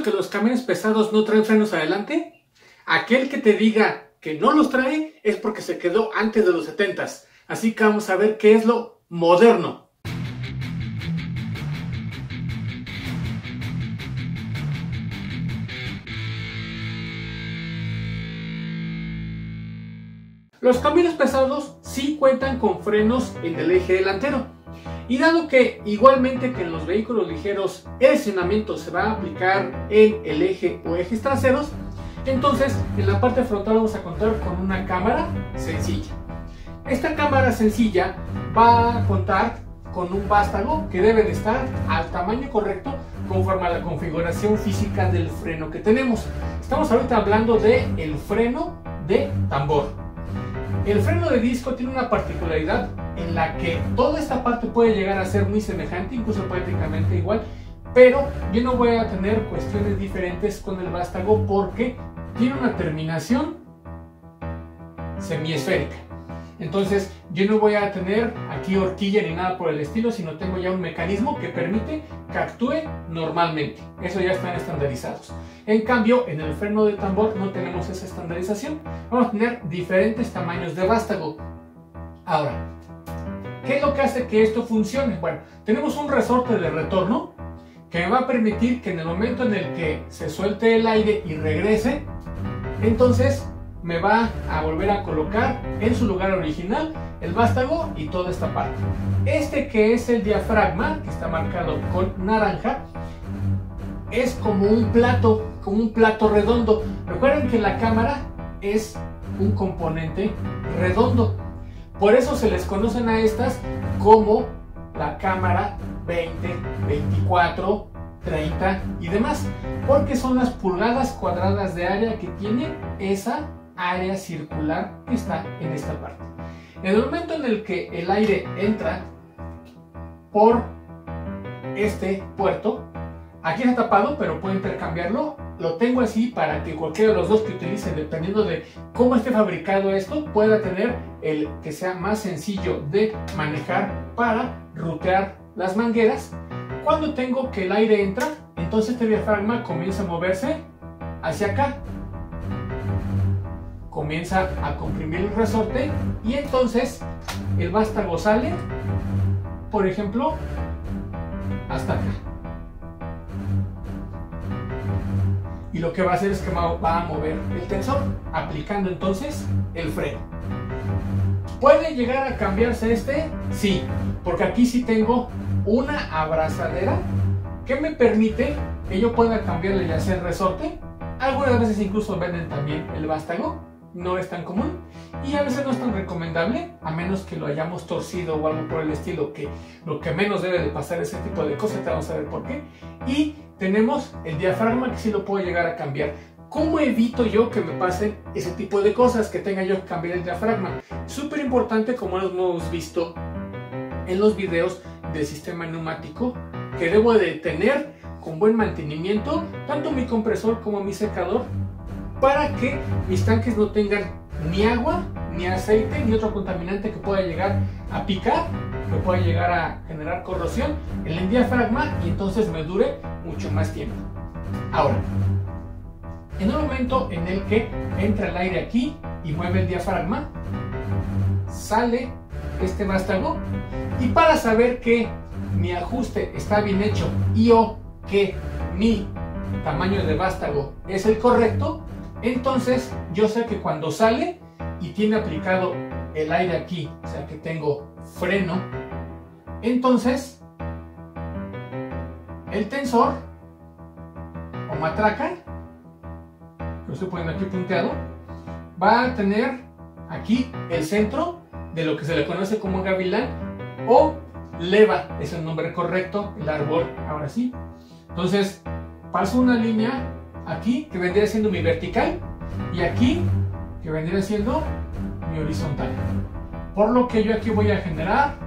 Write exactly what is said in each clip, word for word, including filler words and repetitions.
que los camiones pesados no traen frenos adelante? Aquel que te diga que no los trae es porque se quedó antes de los setentas. Así que vamos a ver qué es lo moderno. Los camiones pesados sí cuentan con frenos en el eje delantero. Y dado que, igualmente que en los vehículos ligeros, el accionamiento se va a aplicar en el eje o ejes traseros, entonces en la parte frontal vamos a contar con una cámara sencilla. Esta cámara sencilla va a contar con un vástago que debe de estar al tamaño correcto conforme a la configuración física del freno que tenemos. Estamos ahorita hablando del freno de tambor. El freno de disco tiene una particularidad en la que toda esta parte puede llegar a ser muy semejante, incluso prácticamente igual, pero yo no voy a tener cuestiones diferentes con el vástago porque tiene una terminación semiesférica. Entonces yo no voy a tener aquí horquilla ni nada por el estilo, sino tengo ya un mecanismo que permite que actúe normalmente. Eso ya están estandarizados. En cambio, en el freno de tambor no tenemos esa estandarización. Vamos a tener diferentes tamaños de vástago. Ahora, ¿qué es lo que hace que esto funcione? Bueno, tenemos un resorte de retorno que me va a permitir que en el momento en el que se suelte el aire y regrese, entonces me va a volver a colocar en su lugar original el vástago y toda esta parte. Este que es el diafragma, que está marcado con naranja, es como un plato, como un plato redondo. Recuerden que la cámara es un componente redondo. Por eso se les conocen a estas como la cámara veinte, veinticuatro, treinta y demás, porque son las pulgadas cuadradas de área que tiene esa área circular que está en esta parte. En el momento en el que el aire entra por este puerto, aquí está tapado, pero puedo intercambiarlo. Lo tengo así para que cualquiera de los dos que utilice, dependiendo de cómo esté fabricado esto, pueda tener el que sea más sencillo de manejar para rutear las mangueras. Cuando tengo que el aire entra, entonces este diafragma comienza a moverse hacia acá. Comienza a comprimir el resorte y entonces el vástago sale, por ejemplo, hasta acá. Y lo que va a hacer es que va a mover el tensor, aplicando entonces el freno. ¿Puede llegar a cambiarse este? Sí, porque aquí sí tengo una abrazadera que me permite que yo pueda cambiarle ya sea el resorte. Algunas veces incluso venden también el vástago. No es tan común y a veces no es tan recomendable, a menos que lo hayamos torcido o algo por el estilo, que lo que menos debe de pasar ese tipo de cosas, te vamos a ver por qué. Y tenemos el diafragma que sí lo puedo llegar a cambiar. ¿Cómo evito yo que me pasen ese tipo de cosas, que tenga yo que cambiar el diafragma? Súper importante, como lo hemos visto en los videos del sistema neumático, que debo de tener con buen mantenimiento tanto mi compresor como mi secador, para que mis tanques no tengan ni agua, ni aceite, ni otro contaminante que pueda llegar a picar, que pueda llegar a generar corrosión en el diafragma y entonces me dure mucho más tiempo. Ahora, en el momento en el que entra el aire aquí y mueve el diafragma, sale este vástago, y para saber que mi ajuste está bien hecho y o que mi tamaño de vástago es el correcto, entonces yo sé que cuando sale y tiene aplicado el aire aquí, o sea que tengo freno, entonces el tensor o matraca, lo estoy poniendo aquí punteado, va a tener aquí el centro de lo que se le conoce como gavilán o leva, es el nombre correcto, el árbol, ahora sí. Entonces paso una línea aquí que vendría siendo mi vertical y aquí que vendría siendo mi horizontal, por lo que yo aquí voy a generar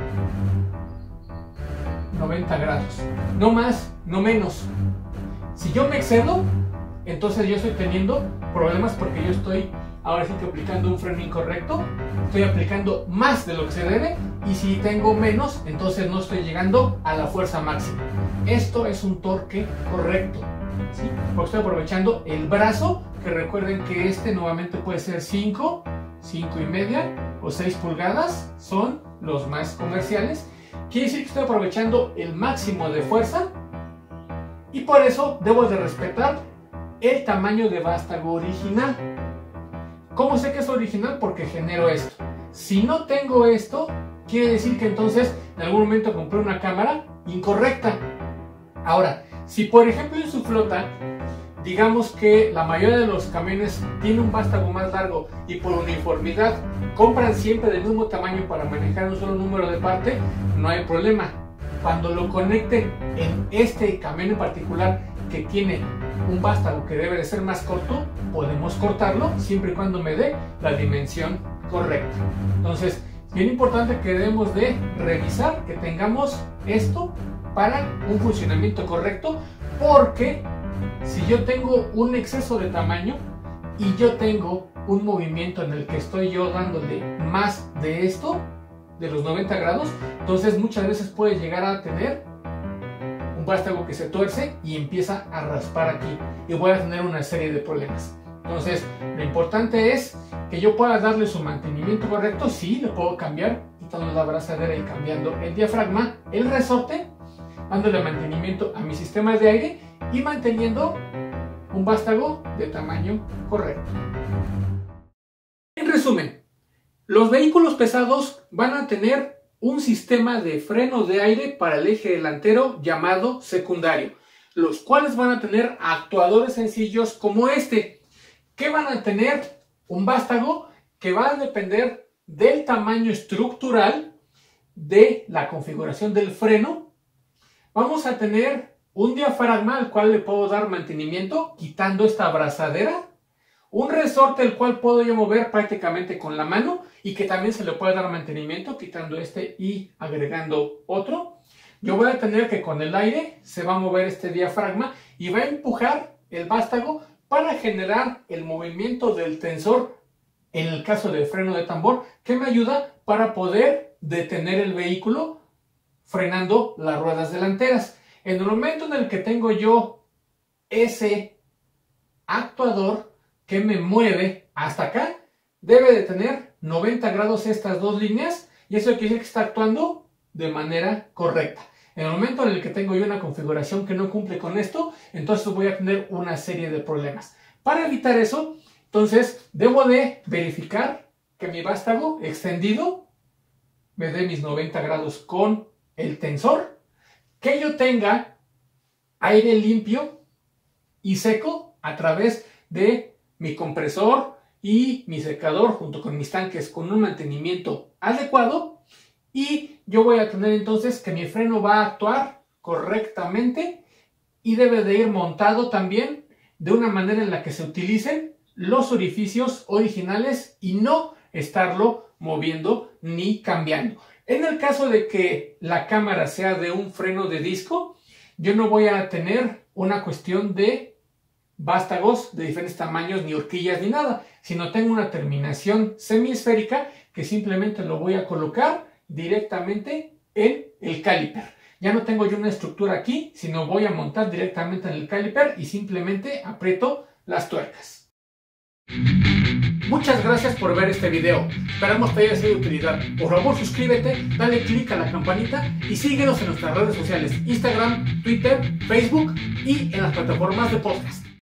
noventa grados, no más, no menos. Si yo me excedo, entonces yo estoy teniendo problemas porque yo estoy ahora sí que aplicando un freno incorrecto, estoy aplicando más de lo que se debe, y si tengo menos, entonces no estoy llegando a la fuerza máxima. Esto es un torque correcto. ¿sí? Porque estoy aprovechando el brazo, que recuerden que este nuevamente puede ser cinco, cinco y media o seis pulgadas, son los más comerciales. Quiere decir que estoy aprovechando el máximo de fuerza y por eso debo de respetar el tamaño de vástago original. ¿Cómo sé que es original? Porque genero esto. Si no tengo esto, quiere decir que entonces en algún momento compré una cámara incorrecta. Ahora, si por ejemplo en su flota, digamos que la mayoría de los camiones tiene un vástago más largo y por uniformidad compran siempre del mismo tamaño para manejar un solo número de parte, no hay problema. Cuando lo conecten en este camión en particular que tiene un vástago que debe de ser más corto, podemos cortarlo siempre y cuando me dé la dimensión correcta. Entonces, bien importante que debemos de revisar que tengamos esto para un funcionamiento correcto, porque si yo tengo un exceso de tamaño y yo tengo un movimiento en el que estoy yo dándole más de esto, de los noventa grados, entonces muchas veces puede llegar a tener un vástago que se tuerce y empieza a raspar aquí y voy a tener una serie de problemas. Entonces lo importante es que yo pueda darle su mantenimiento correcto. Sí, le puedo cambiar quitando la abrazadera y cambiando el diafragma, el resorte, dándole mantenimiento a mi sistema de aire y manteniendo un vástago de tamaño correcto. En resumen, los vehículos pesados van a tener un sistema de freno de aire para el eje delantero llamado secundario, los cuales van a tener actuadores sencillos como este, que van a tener un vástago que va a depender del tamaño estructural de la configuración del freno. Vamos a tener un diafragma al cual le puedo dar mantenimiento quitando esta abrazadera, un resorte el cual puedo yo mover prácticamente con la mano y que también se le puede dar mantenimiento quitando este y agregando otro. Yo voy a tener que con el aire se va a mover este diafragma y va a empujar el vástago para generar el movimiento del tensor en el caso del freno de tambor, que me ayuda para poder detener el vehículo frenando las ruedas delanteras. En el momento en el que tengo yo ese actuador que me mueve hasta acá, debe de tener noventa grados estas dos líneas y eso quiere decir que está actuando de manera correcta. En el momento en el que tengo yo una configuración que no cumple con esto, entonces voy a tener una serie de problemas. Para evitar eso, entonces debo de verificar que mi vástago extendido me dé mis noventa grados con el tensor, que yo tenga aire limpio y seco a través de mi compresor y mi secador junto con mis tanques con un mantenimiento adecuado, y yo voy a tener entonces que mi freno va a actuar correctamente y debe de ir montado también de una manera en la que se utilicen los orificios originales y no estarlo moviendo ni cambiando. En el caso de que la cámara sea de un freno de disco, yo no voy a tener una cuestión de vástagos de diferentes tamaños, ni horquillas, ni nada, sino tengo una terminación semiesférica que simplemente lo voy a colocar directamente en el caliper. Ya no tengo yo una estructura aquí, sino voy a montar directamente en el caliper y simplemente aprieto las tuercas. Muchas gracias por ver este video. Esperamos que te haya sido de utilidad. Por favor, suscríbete, dale click a la campanita y síguenos en nuestras redes sociales: Instagram, Twitter, Facebook y en las plataformas de podcast.